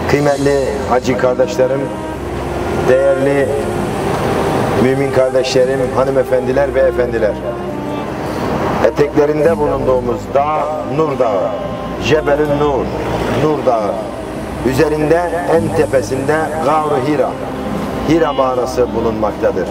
Kıymetli hacı kardeşlerim, değerli mümin kardeşlerim, hanımefendiler ve efendiler, eteklerinde bulunduğumuz dağ Nur Dağı, Cebelün Nur, Nur Dağı, üzerinde en tepesinde Gâr-ı Hira, Hira mağarası bulunmaktadır.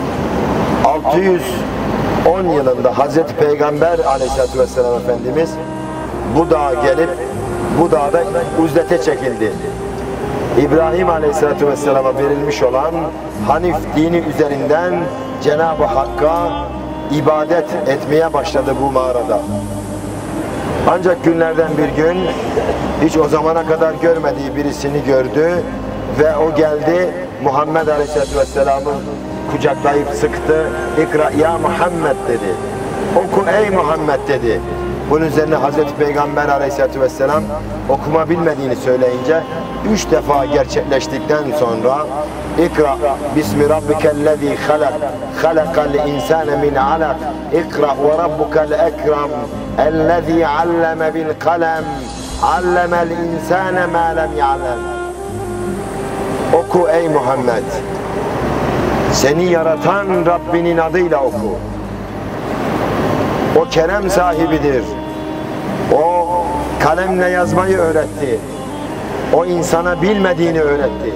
610 yılında Hazreti Peygamber Aleyhisselatü Vesselam Efendimiz bu dağa gelip bu dağda uzlete çekildi. İbrahim Aleyhisselatü Vesselam'a verilmiş olan Hanif dini üzerinden Cenab-ı Hakk'a ibadet etmeye başladı bu mağarada. Ancak günlerden bir gün hiç o zamana kadar görmediği birisini gördü ve o geldi Muhammed Aleyhisselatü Vesselam'ı kucaklayıp sıktı. İkra ya Muhammed dedi. Oku ey Muhammed dedi. Bunun üzerine Hazreti Peygamber Aleyhisselatü Vesselam okuma bilmediğini söyleyince 3 defa gerçekleştikten sonra İkra bismi rabbikellezî halak halakal insâne min alak İkra ve rabbukel ekrem ellezî alleme bil kalem allemel insâne mâ lem ya'lem. Oku ey Muhammed, seni yaratan Rabbinin adıyla oku. O kerem sahibidir. O kalemle yazmayı öğretti. O insana bilmediğini öğretti.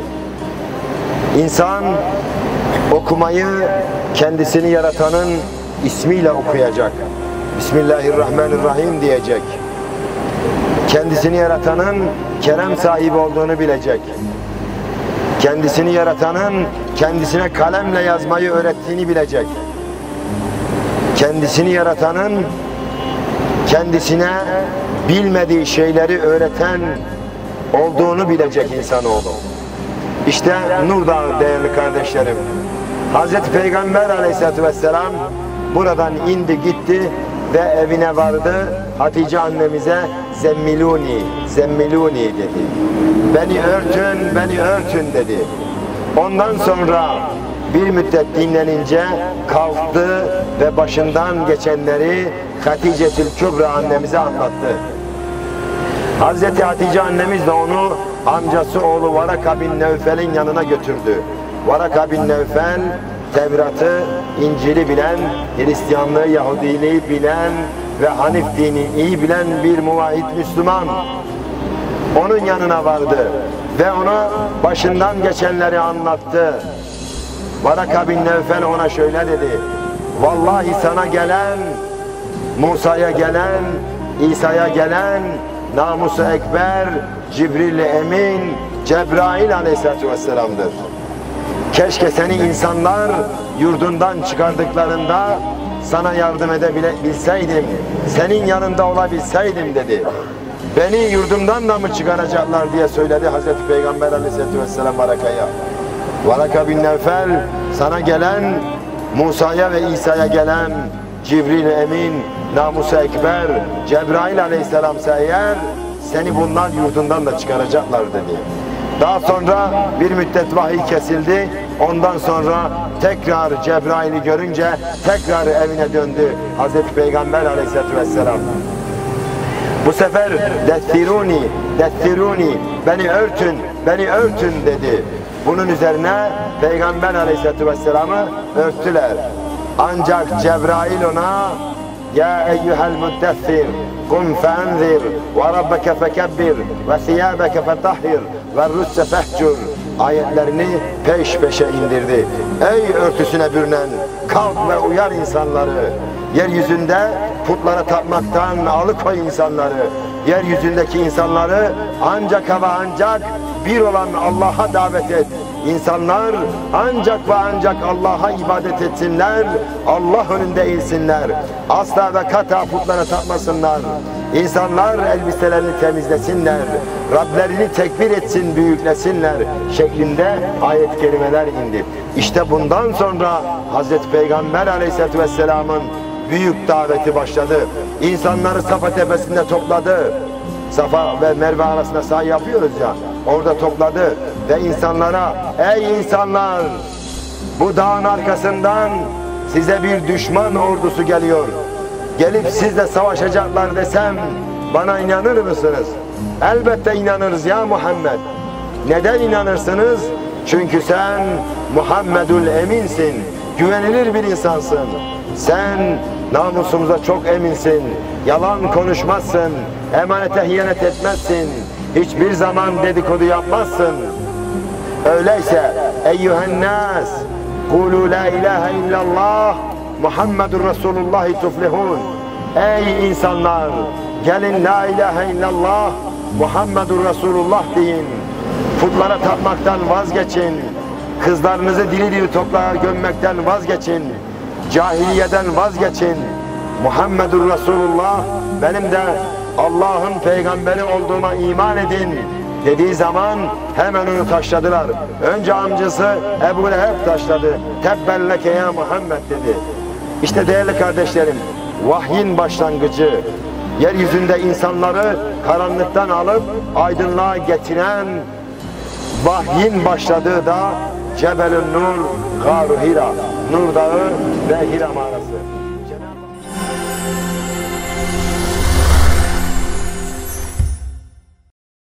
İnsan okumayı kendisini yaratanın ismiyle okuyacak. Bismillahirrahmanirrahim diyecek. Kendisini yaratanın kerem sahibi olduğunu bilecek. Kendisini yaratanın kendisine kalemle yazmayı öğrettiğini bilecek. Kendisini yaratanın kendisine bilmediği şeyleri öğreten olduğunu bilecek insanoğlu. İşte Nur Dağı değerli kardeşlerim. Hazreti Peygamber Aleyhisselatü Vesselam buradan indi gitti ve evine vardı. Hatice annemize zemmiluni, zemmiluni dedi. Beni örtün, beni örtün dedi. Ondan sonra bir müddet dinlenince kalktı ve başından geçenleri Hatice-tül Kübra annemize anlattı. Hazreti Hatice annemiz de onu amcası oğlu Varaka bin Nevfel'in yanına götürdü. Varaka bin Nevfel, Tevrat'ı, İncil'i bilen, Hristiyanlığı, Yahudiliği bilen ve Hanif dini iyi bilen bir muvahhid Müslüman. Onun yanına vardı ve ona başından geçenleri anlattı. Varaka bin Nevfel ona şöyle dedi: vallahi sana gelen, Musa'ya gelen, İsa'ya gelen, namusu ekber, Cibril-i Emin, Cebrail Aleyhisselatü Vesselam'dır. Keşke seni insanlar yurdundan çıkardıklarında sana yardım edebilseydim, senin yanında olabilseydim dedi. Beni yurdumdan da mı çıkaracaklar diye söyledi Hazreti Peygamber Aleyhisselatü Vesselam Varaka'ya. Varaka bin Nevfel, sana gelen, Musa'ya ve İsa'ya gelen Cibril-i Emin, namusu ekber, Cebrail Aleyhisselam'sa eğer seni bunlar yurdundan da çıkaracaklar dedi. Daha sonra bir müddet vahiy kesildi. Ondan sonra tekrar Cebrail'i görünce tekrar evine döndü Hazreti Peygamber Aleyhisselatü Vesselam. Bu sefer dethiruni, dethiruni, beni örtün, beni örtün dedi. Bunun üzerine Peygamber Aleyhisselatü Vesselam'ı örttüler. Ancak Cebrail ona ya eyyuhel muddessir kum feenzir ve rabbeke fekebbir ve thiyâbeke fetahhir ve russe fehcur ayetlerini peş peşe indirdi. Ey örtüsüne bürünen, kalk ve uyar insanları. Yeryüzünde putlara tapmaktan alıkoy insanları. Yeryüzündeki insanları ancak ve ancak bir olan Allah'a davet et. İnsanlar ancak ve ancak Allah'a ibadet etsinler, Allah önünde eğilsinler. Asla ve kata putlara tapmasınlar. İnsanlar elbiselerini temizlesinler, Rablerini tekbir etsin, büyüklesinler şeklinde ayet-i kerimeler indi. İşte bundan sonra Hazreti Peygamber Aleyhisselatü Vesselam'ın büyük daveti başladı. İnsanları Safa tepesinde topladı. Safa ve Merve arasında sahi yapıyoruz ya, orada topladı ve insanlara ey insanlar, bu dağın arkasından size bir düşman ordusu geliyor. Gelip sizle savaşacaklar desem bana inanır mısınız? Elbette inanırız ya Muhammed. Neden inanırsınız? Çünkü sen Muhammedül Eminsin, güvenilir bir insansın. Sen namusumuza çok eminsin, yalan konuşmazsın, emanete hıyanet etmezsin, hiçbir zaman dedikodu yapmazsın. Öyleyse eyyühennâs, kulu la ilahe illallah, Muhammedur Resulullah tuflihun. Ey insanlar, gelin la ilahe illallah, Muhammedur Resulullah deyin. Putlara tapmaktan vazgeçin. Kızlarınızı diri diri toprağa gömmekten vazgeçin. Cahiliyeden vazgeçin. Muhammedur Resulullah, benim de Allah'ın peygamberi olduğuma iman edin dediği zaman hemen onu taşladılar. Önce amcası Ebu Leheb taşladı. Tebbelleke ya Muhammed dedi. İşte değerli kardeşlerim, vahyin başlangıcı, yeryüzünde insanları karanlıktan alıp aydınlığa getiren vahyin başladığı da Cebelün Nur, Gâr-ı Hira, Nur Dağı ve Hira mağarası.